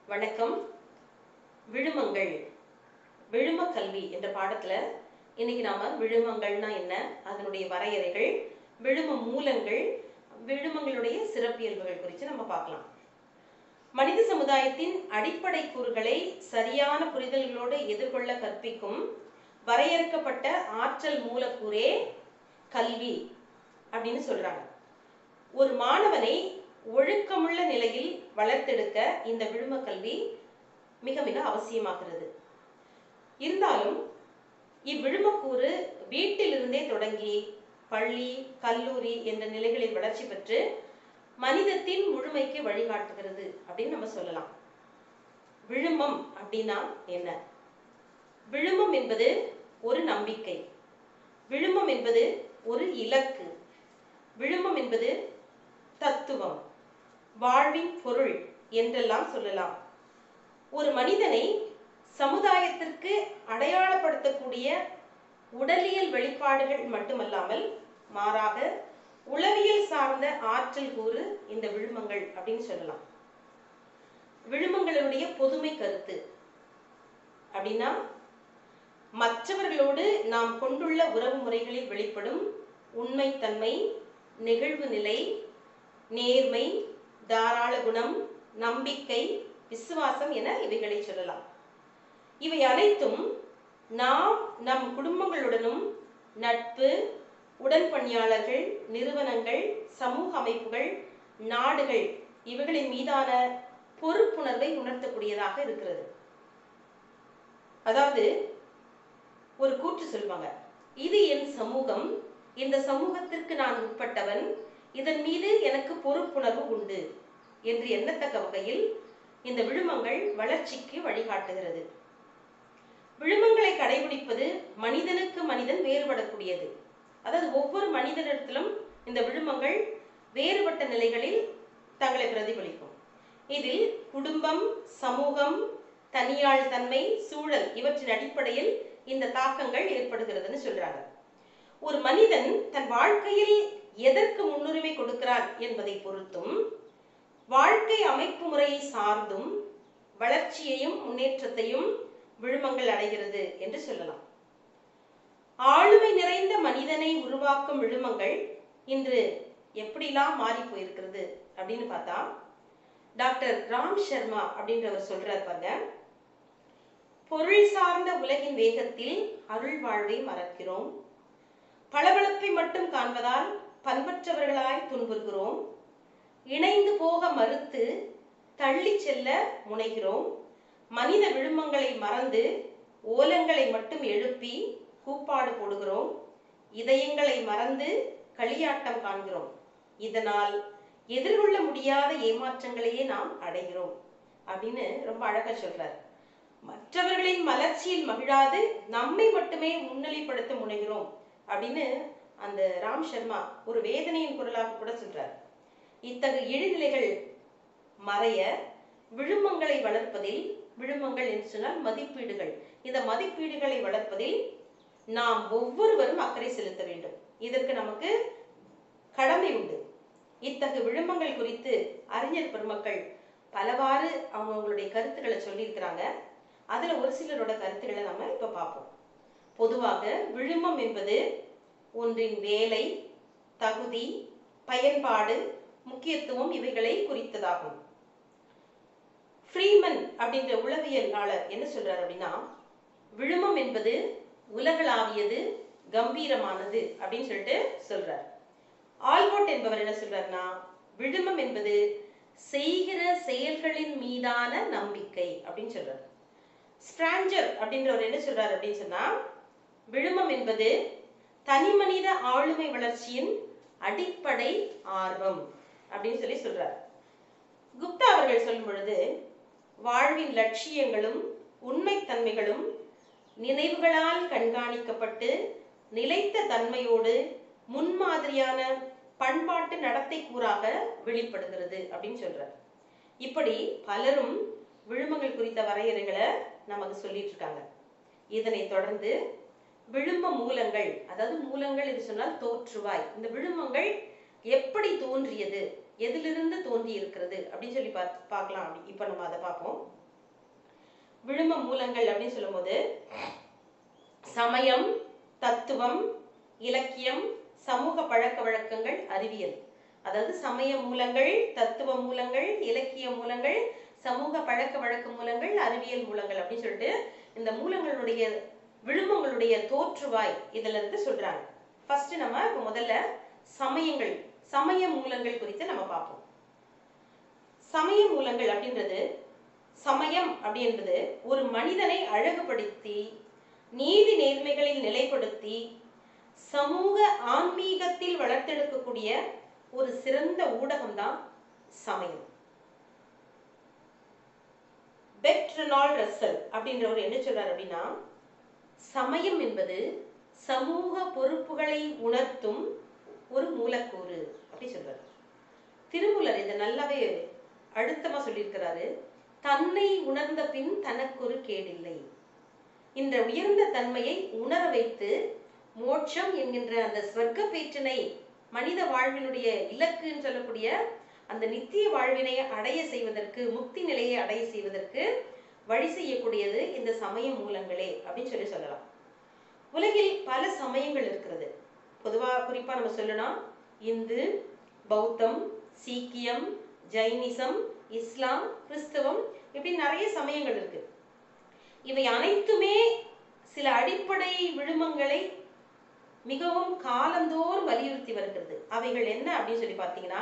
வணக்கம். விழுமங்கள் விழும கல்வி என்ற பாடத்துல இன்னைக்கு நாம விழுமங்கள்னா என்ன, அதனுடைய வரையறைகள், விழும மூலங்கள், விழுமங்களுடைய சிறப்பியல்புகள் குறித்து நம்ம பார்க்கலாம். மனித சமுதாயத்தின் அடிப்படை கூறுகளை சரியான புரிதல்களோடு எதிர்கொள்ள கற்பிக்கும் வரையறுக்கப்பட்ட ஆற்றல் மூலக்கூறே கல்வி அப்படின்னு சொல்றாங்க. ஒரு மாணவனை ஒழுக்கமுள்ள நிலையில் வளர்த்தெடுக்க இந்த விழும கல்வி மிக மிக அவசியமாகிறது. இருந்தாலும் இவ்விழுமக்கூறு வீட்டிலிருந்தே தொடங்கி பள்ளி, கல்லூரி என்ற நிலைகளில் வளர்ச்சி பெற்று மனிதத்தின் முழுமைக்கு வழிகாட்டுகிறது அப்படின்னு நம்ம சொல்லலாம். விழுமம் அப்படின்னா என்ன? விழுமம் என்பது ஒரு நம்பிக்கை, விழுமம் என்பது ஒரு இலக்கு, விழுமம் என்பது தத்துவம், வாழ்வின் பொருள் என்றெல்லாம் சொல்லலாம். ஒரு மனிதனை சமுதாயத்திற்கு அடையாளப்படுத்தக்கூடிய உடலியல் வெளிப்பாடுகள் மட்டுமல்லாமல் மாறாக உளவியல் சார்ந்த ஆற்றல் கூறு இந்த விழுமங்கள் அப்படின்னு சொல்லலாம். விழுமங்களுடைய பொதுமை கருத்து அப்படின்னா மற்றவர்களோடு நாம் கொண்டுள்ள உறவு முறைகளில் வெளிப்படும் உண்மைத்தன்மை, நெகிழ்வு நிலை, நேர்மை, தாராள குணம், நம்பிக்கை, விசுவாசம் என இவைகளை சொல்லலாம். இவை அனைத்தும் நாம் நம் குடும்பங்களுடனும் நட்பு, உடன்பணியாளர்கள், நிறுவனங்கள், சமூக அமைப்புகள், நாடுகள் இவைகளின் மீதான பொறுப்புணர்வை உணர்த்தக்கூடியதாக இருக்கிறது. அதாவது ஒரு கூற்று சொல்வாங்க, இது என் சமூகம், இந்த சமூகத்திற்கு நான் உட்பட்டவன், இதன் மீது எனக்கு பொறுப்புணர்வு உண்டு என்று எண்ணத்தக்க வகையில் இந்த விழுமங்கள் வளர்ச்சிக்கு வழிகாட்டுகிறது. விழுமங்களை கடைபிடிப்பது மனிதனுக்கு மனிதன் வேறுபடக்கூடியது. அதாவது ஒவ்வொரு மனிதனிடத்திலும் இந்த விழுமங்கள் வேறுபட்ட நிலைகளில் தங்களை பிரதிபலிக்கும். இதில் குடும்பம், சமூகம், தனியாள் தன்மை, சூழல் இவற்றின் அடிப்படையில் இந்த தாக்கங்கள் ஏற்படுகிறதுன்னு சொல்றாங்க. ஒரு மனிதன் தன் வாழ்க்கையில் எதற்கு முன்னுரிமை கொடுக்கிறான் என்பதை பொறுத்தும், வாழ்க்கை அமைப்பு முறையை சார்ந்தும் வளர்ச்சியையும் முன்னேற்றத்தையும் விழுமங்கள் அடைகிறது என்று சொல்லலாம். ஆளுமை நிறைந்த மனிதனை உருவாக்கும் விழுமங்கள் இன்று எப்படிலாம் மாறி போயிருக்கிறது அப்படின்னு பார்த்தா, டாக்டர் ராம் சர்மா அப்படின்றவர் சொல்றார் பாருங்க, பொருள் சார்ந்த உலகின் வேகத்தில் அருள் வாழ்வை மறக்கிறோம், பளபளப்பை மட்டும் காண்பதால் பண்பற்றவர்களாய் துன்புறுகிறோம், இணைந்து போக மறுத்து தள்ளி செல்ல முனைகிறோம், மனித விழுமங்களை மறந்து ஓலங்களை மட்டும் எழுப்பி கூப்பாடு போடுகிறோம், இதயங்களை மறந்து களியாட்டம் காண்கிறோம், இதனால் எதிர்கொள்ள முடியாத ஏமாற்றங்களையே நாம் அடைகிறோம் அப்படின்னு ரொம்ப அழகா சொல்றார். மற்றவர்களின் மலர்ச்சியில் மகிழாது நம்மை மட்டுமே முன்னிலைப்படுத்த முனைகிறோம் அப்படின்னு அந்த ராம் சர்மா ஒரு வேதனையின் குரலாக கூட சொல்றார். இத்தகைய இழிநிலைகள் மறைய விழுமங்களை வளர்ப்பதில், விழுமங்கள் என்று சொன்னால் மதிப்பீடுகள், இந்த மதிப்பீடுகளை வளர்ப்பதில் நாம் ஒவ்வொருவரும் அக்கறை செலுத்த வேண்டும். இதற்கு நமக்கு கடமை உண்டு. இத்தகைய விழுமங்கள் குறித்து அறிஞர் பெருமக்கள் பலவாறு அவங்களுடைய கருத்துக்களை சொல்லியிருக்கிறாங்க. அதுல ஒரு சிலரோட கருத்துக்களை நம்ம இப்ப பார்ப்போம். பொதுவாக விழுமம் என்பது ஒன்றின் வேலை, தகுதி, பயன்பாடு, முக்கியத்துவம் இவைகளை குறித்ததாகும். ஃப்ரீமன் அப்படின்ற உளவியலாளர் என்ன சொல்றாரு அப்படின்னா, விழுமம் என்பது உலகளாவியது, கம்பீரமானது அப்படின்னு சொல்லிட்டு சொல்றார். ஆல்போர்ட் என்பவர் என்ன சொல்றாருன்னா, விழுமம் என்பது செய்கிற செயல்களின் மீதான நம்பிக்கை அப்படின்னு சொல்றார். ஸ்ட்ராஞ்சர் அப்படின்றவர் என்ன சொல்றாரு அப்படின்னு சொன்னா, விழுமம் என்பது தனி மனித ஆளுமை வளர்ச்சியின் அடிப்படை ஆர்வம் அப்படின்னு சொல்லி சொல்றார். குப்தா அவர்கள் சொல்லும் பொழுது, வாழ்வின் லட்சியங்களும் உண்மைத்தன்மைகளும் நினைவுகளால் கண்காணிக்கப்பட்டு நிலைத்த தன்மையோடு முன்மாதிரியான பண்பாட்டு நடத்தை கூறாக வெளிப்படுகிறது அப்படின்னு சொல்றார். இப்படி பலரும் விழுமங்கள் குறித்த வரையறைகளை நமக்கு சொல்லிட்டு இருக்காங்க. இதனை தொடர்ந்து விழும மூலங்கள், அதாவது மூலங்கள் என்று சொன்னால் தோற்றுவாய், இந்த விழுமங்கள் எப்படி தோன்றியது எதிலிருந்து தோன்றி இருக்கிறது அப்படின்னு சொல்லி பார்க்கலாம். இப்ப நம்ம அதை பார்ப்போம். விழும மூலங்கள் அப்படின்னு சொல்லும்போது சமயம், தத்துவம், இலக்கியம், சமூக பழக்க வழக்கங்கள், அறிவியல். அதாவது சமய மூலங்கள், தத்துவ மூலங்கள், இலக்கிய மூலங்கள், சமூக பழக்க வழக்க மூலங்கள், அறிவியல் மூலங்கள் அப்படின்னு சொல்லிட்டு இந்த மூலங்களுடைய விழுமங்களுடைய தோற்றுவாய் இதுல இருந்து சொல்றாங்க. ஃபர்ஸ்ட் நம்ம முதல்ல சமயங்கள், சமய மூலங்கள் குறித்து நம்ம பார்ப்போம். சமய மூலங்கள் அப்படின்றது, சமயம் அப்படின்றது ஒரு மனிதனை அழகுபடுத்தி நீதி நேர்மைகளில் நிலைப்படுத்தி சமூக ஆன்மீகத்தில் வளர்த்தெடுக்கக்கூடிய ஒரு சிறந்த ஊடகம் தான் சமயம். பெர்ட்ராண்ட் ரசல் அப்படின்றவர் என்ன சொல்றார் அப்படின்னா, சமயம் என்பது சமூக பொறுப்புகளை உணர்த்தும் ஒரு மூலக்கூறு அப்படி சொல்றாரு. திருமூலர் இதை நல்லாவே அழுத்தமா சொல்லியிருக்கிறாரு. தன்னை உணர்ந்த பின் தனக்கொரு கேடில்லை. இந்த உயர்ந்த தன்மையை உணர வைத்து மோட்சம் என்கின்ற அந்த ஸ்வர்க்க பேற்றினை, மனித வாழ்வினுடைய இலக்குன்னு சொல்லக்கூடிய அந்த நித்திய வாழ்வினை அடைய செய்வதற்கு, முக்தி நிலையை அடைய செய்வதற்கு வழி செய்யக்கூடியது இந்த சமய மூலங்களே அப்படின்னு சொல்லலாம். உலகில் பல சமயங்கள் இருக்கிறது. குறிப்பா நம்ம சொல்லணும், இந்து, பௌத்தம், சீக்கியம், ஜைனிசம், இஸ்லாம், கிறிஸ்தவம், இப்படி நிறைய சமயங்கள் இருக்கு. இவை அனைத்துமே சில அடிப்படை விழுமங்களை மிகவும் காலந்தோறும் வலியுறுத்தி வருகிறது. அவைகள் என்ன அப்படின்னு சொல்லி பார்த்தீங்கன்னா,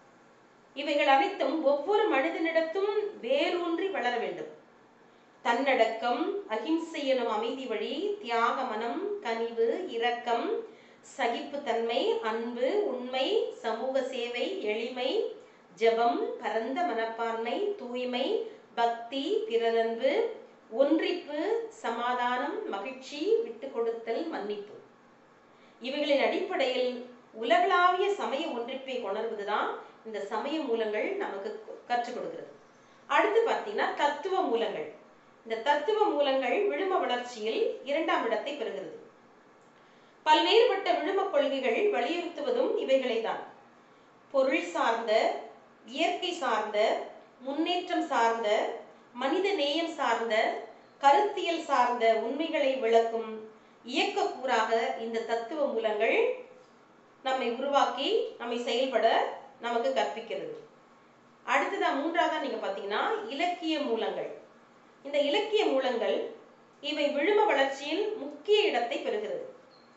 இவைகள் அனைத்தும் ஒவ்வொரு மனிதனிடத்தும் வேரூன்றி வளர வேண்டும். தன்னடக்கம், அகிம்சை எனும் அமைதி வழி, தியாக மனம், கனிவு, இரக்கம், சகிப்புத்தன்மை, அன்பு, உண்மை, சமூக சேவை, எளிமை, ஜபம், பரந்த மனப்பான்மை, தூய்மை, பக்தி, பிறரன்பு, ஒன்றிப்பு, சமாதானம், மகிழ்ச்சி, விட்டு கொடுத்தல், மன்னிப்பு. இவைகளின் அடிப்படையில் உலகளாவிய சமய ஒன்றிப்பை கொணர்வதுதான் இந்த சமய மூலங்கள் நமக்கு கற்றுக் கொடுக்கிறது. அடுத்து பார்த்தீங்கன்னா தத்துவ மூலங்கள். இந்த தத்துவ மூலங்கள் விழும வளர்ச்சியில் 2ஆம் இடத்தை பெறுகிறது. பல்வேறுபட்ட விழும கொள்கைகள் வலியுறுத்துவதும் இவைகளை தான். பொருள் சார்ந்த, இயற்கை சார்ந்த, முன்னேற்றம் சார்ந்த, மனித நேயம் சார்ந்த, கருத்தியல் சார்ந்த உண்மைகளை விளக்கும் இயக்கக்கூறாக இந்த தத்துவ மூலங்கள் நம்மை உருவாக்கி நம்மை செயல்பட நமக்கு கற்பிக்கிறது. அடுத்ததான் 3ஆவதா நீங்க பாத்தீங்கன்னா இலக்கிய மூலங்கள். இந்த இலக்கிய மூலங்கள் இவை விழும வளர்ச்சியில் முக்கிய இடத்தை பெறுகிறது.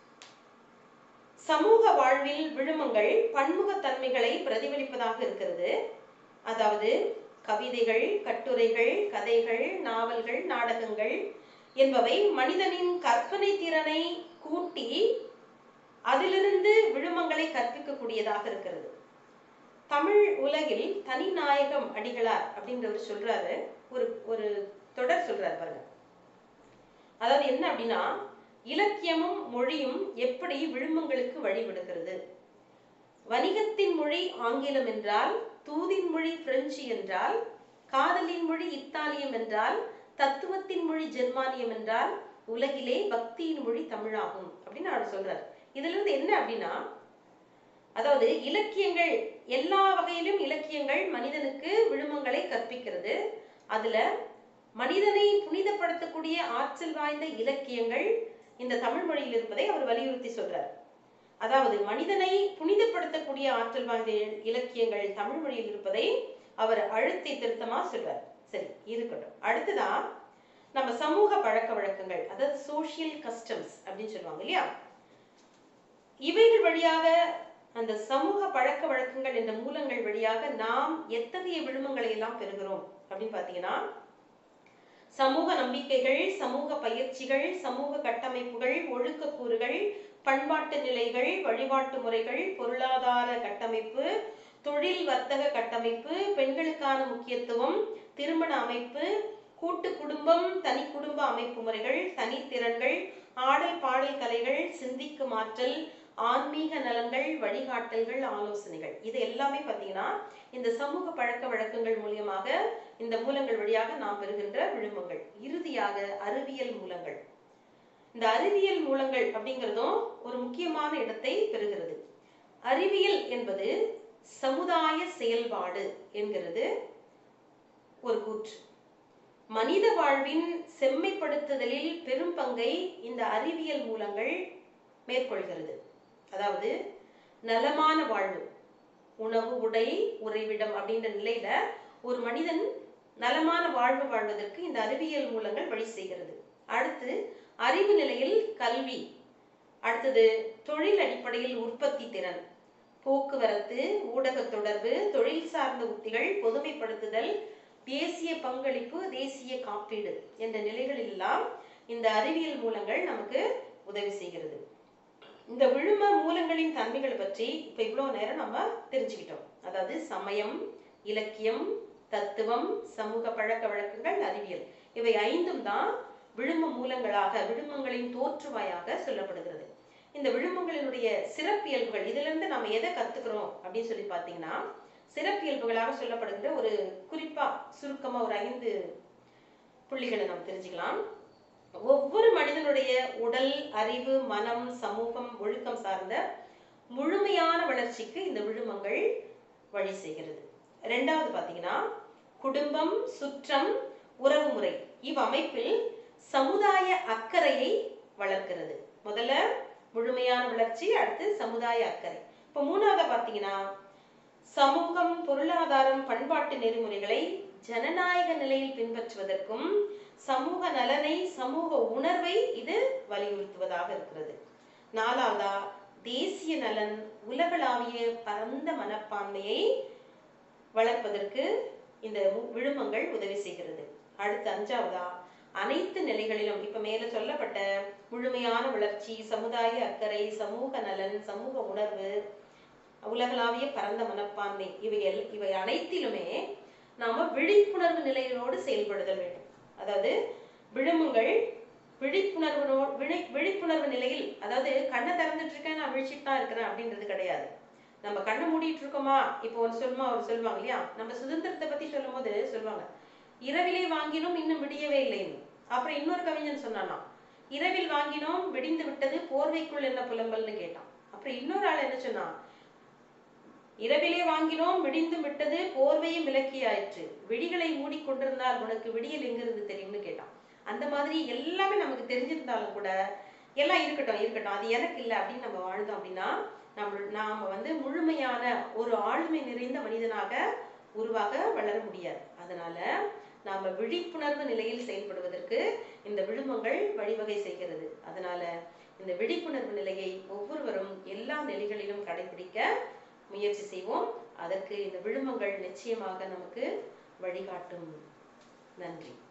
சமூக வாழ்வில் விழுமங்கள் பன்முகத்தன்மைகளை பிரதிபலிப்பதாக இருக்கிறது. அதாவது கவிதைகள், கட்டுரைகள், கதைகள், நாவல்கள், நாடகங்கள் என்பவை மனிதனின் கற்பனை திறனை கூட்டி அதிலிருந்து விழுமங்களை கற்பிக்கக்கூடியதாக இருக்கிறது. தமிழ் உலகில் தனிநாயகம் அடிகளார் அப்படின்றவர் சொல்றாரு, ஒரு தொடர் சொல்றாரு பாருங்க. அதாவது என்ன அப்படின்னா, இலக்கியமும் மொழியும் எப்படி விழுமங்களுக்கு வழிவிடுகிறது. வணிகத்தின் மொழி ஆங்கிலம் என்றால், தூதின் மொழி பிரெஞ்சு என்றால், காதலின் மொழி இத்தாலியம் என்றால், தத்துவத்தின் மொழி ஜெர்மானியம் என்றால், உலகிலே பக்தியின் மொழி தமிழாகும் அப்படின்னு அவர் சொல்றார். இதுல இருந்து என்ன அப்படின்னா, அதாவது இலக்கியங்கள் எல்லா வகையிலும் இலக்கியங்கள் மனிதனுக்கு விழுமங்களை கற்பிக்கிறது. அதுல மனிதனை புனிதப்படுத்தக்கூடிய ஆற்றல் வாய்ந்த இலக்கியங்கள் இந்த தமிழ் மொழியில் இருப்பதை அவர் வலியுறுத்தி சொல்றார். அதாவது மனிதனை புனிதப்படுத்தக்கூடிய ஆற்றல் வாய்ந்த இலக்கியங்கள் தமிழ் மொழியில் இருப்பதை அவர் அழுத்தி திருத்தமா சொல்றார். சரி, இருக்கட்டும். அடுத்ததான் நம்ம சமூக பழக்க வழக்கங்கள், அதாவது சோசியல் கஸ்டம்ஸ் அப்படின்னு சொல்லுவாங்க இல்லையா, இவைகள் வழியாக, அந்த சமூக பழக்க வழக்கங்கள் என்ற மூலங்கள் வழியாக நாம் எத்தகைய விழுமங்களை எல்லாம் பெறுகிறோம் அப்படின்னு பாத்தீங்கன்னா, சமூக நம்பிக்கைகள், சமூக பயிற்சிகள், சமூக கட்டமைப்புகள், ஒழுக்க கூறுகள், பண்பாட்டு நிலைகள், வழிபாட்டு முறைகள், பொருளாதார கட்டமைப்பு, தொழில் வர்த்தக கட்டமைப்பு, பெண்களுக்கான முக்கியத்துவம், திருமண அமைப்பு, கூட்டு குடும்பம், தனி குடும்ப அமைப்பு முறைகள், தனித்திறன்கள், ஆடல் பாடல் கலைகள், சிந்திக்கும் ஆற்றல், ஆன்மீக நலன்கள், வழிகாட்டல்கள், ஆலோசனைகள், இது எல்லாமே பார்த்தீங்கன்னா இந்த சமூக பழக்க வழக்கங்கள் மூலியமாக, இந்த மூலங்கள் வழியாக நாம் பெறுகின்ற விழுமங்கள். இறுதியாக அறிவியல் மூலங்கள். இந்த அறிவியல் மூலங்கள் அப்படிங்கிறதும் ஒரு முக்கியமான இடத்தை பெறுகிறது. அறிவியல் என்பது சமுதாய செயல்பாடு என்கிறது ஒரு கூற்று. மனித வாழ்வின் செம்மைப்படுத்துதலில் பெரும் பங்கை இந்த அறிவியல் மூலங்கள் மேற்கொள்கிறது. அதாவது நலமான வாழ்வு, உணவு, உடை, உறைவிடம் அப்படின்ற நிலையில ஒரு மனிதன் நலமான வாழ்வு வாழ்வதற்கு இந்த அறிவியல் மூலங்கள் வழி செய்கிறது. அடுத்து அறிவு நிலையில் கல்வி, அடுத்தது தொழில் அடிப்படையில் உற்பத்தி திறன், போக்குவரத்து, ஊடக தொடர்பு, தொழில் சார்ந்த உத்திகள், பொதுமைப்படுத்துதல், தேசிய பங்களிப்பு, தேசிய காப்பீடு என்ற நிலைகளில் எல்லாம் இந்த அறிவியல் மூலங்கள் நமக்கு உதவி செய்கிறது. இந்த விழும மூலங்களின் தன்மைகள் பற்றி இப்ப இவ்வளவு நேரம் நம்ம தெரிஞ்சுக்கிட்டோம். அதாவது சமயம், இலக்கியம், தத்துவம், சமூக பழக்க வழக்கங்கள், அறிவியல், இவை ஐந்தும் தான் விழும மூலங்களாக, விழுமங்களின் தோற்றுவாயாக சொல்லப்படுகிறது. இந்த விழுமங்களினுடைய சிறப்பியல்புகள், இதுல இருந்து நம்ம எதை கத்துக்கிறோம் அப்படின்னு சொல்லி பாத்தீங்கன்னா, சிறப்பியல்புகளாக சொல்லப்படுகிற ஒரு குறிப்பா சுருக்கமா ஒரு 5 புள்ளிகளை நாம் தெரிஞ்சுக்கலாம். ஒவ்வொரு மனிதனுடைய உடல், அறிவு, மனம், சமூகம், ஒழுக்கம் சார்ந்த முழுமையான வளர்ச்சிக்கு இந்த விழுமங்கள் வழி செய்கிறது. ரெண்டாவது பாத்தீங்கன்னா, குடும்பம், சுற்றம், உறவுமுறை இவ்வமைப்பில் சமுதாய அக்கறையை வளர்க்கிறது. முதல்ல முழுமையான வளர்ச்சி, அடுத்து சமுதாய அக்கறை. இப்ப மூணாவது பாத்தீங்கன்னா, சமூகம், பொருளாதாரம், பண்பாட்டு நெறிமுறைகளை ஜனநாயக நிலையில் பின்பற்றுவதற்கும் சமூக நலனை, சமூக உணர்வை இது வலியுறுத்துவதாக இருக்கிறது. நாலாவதா தேசிய நலன், உலகளாவிய பரந்த மனப்பான்மையை வளர்ப்பதற்கு இந்த விழுமங்கள் உதவி செய்கிறது. அடுத்து அஞ்சாவதா அனைத்து நிலைகளிலும், இப்ப மேல சொல்லப்பட்ட முழுமையான வளர்ச்சி, சமுதாய அக்கறை, சமூக நலன், சமூக உணர்வு, உலகளாவிய பரந்த மனப்பான்மை, இவை அனைத்திலுமே நாம விழிப்புணர்வு நிலைகளோடு செயல்படுதல் வேண்டும். அதாவது விழுமங்கள் விழிப்புணர்வு நிலையில், அதாவது கண்ணை திறந்துட்டு இருக்கேன், நான் விழிச்சிட்டு தான் இருக்கிறேன் அப்படின்றது கிடையாது. நம்ம கண்ணை மூடிட்டு இருக்கோமா, இப்போ ஒரு சொல்லுவாங்க இல்லையா, நம்ம சுதந்திரத்தை பத்தி சொல்லும் போது சொல்லுவாங்க, இரவிலே வாங்கினோம் இன்னும் விடியவே இல்லைன்னு. அப்புறம் இன்னொரு கவிஞன் சொன்னானா, இரவில் வாங்கினோம் விடிந்து விட்டது போர்வைக்குள் என்ன புலம்பல்னு கேட்டான். அப்புறம் இன்னொரு ஆள் என்ன சொன்னா, இரவிலே வாங்கினோம் விடிந்து விட்டது போர்வையும் விலக்கியாயிற்று, விடிகளை மூடி கொண்டிருந்தால் உனக்கு விடியல் எங்கிருந்து தெரியும்னு கேட்டான். அந்த மாதிரி எல்லாமே நமக்கு தெரிஞ்சிருந்தாலும் கூட, எல்லாம் இருக்கட்டும் அது எனக்கு இல்லை அப்படின்னு நம்ம வாழ்ந்தோம் அப்படின்னா நாம முழுமையான ஒரு ஆளுமை நிறைந்த மனிதனாக உருவாக வளர முடியாது. அதனால நாம விழிப்புணர்வு நிலையில் செயல்படுவதற்கு இந்த விழுமங்கள் வழிவகை செய்கிறது. அதனால இந்த விழிப்புணர்வு நிலையை ஒவ்வொருவரும் எல்லா நிலைகளிலும் கடைபிடிக்க முயற்சி செய்வோம். அதற்கு இந்த விழுமங்கள் நிச்சயமாக நமக்கு வழிகாட்டும். நன்றி.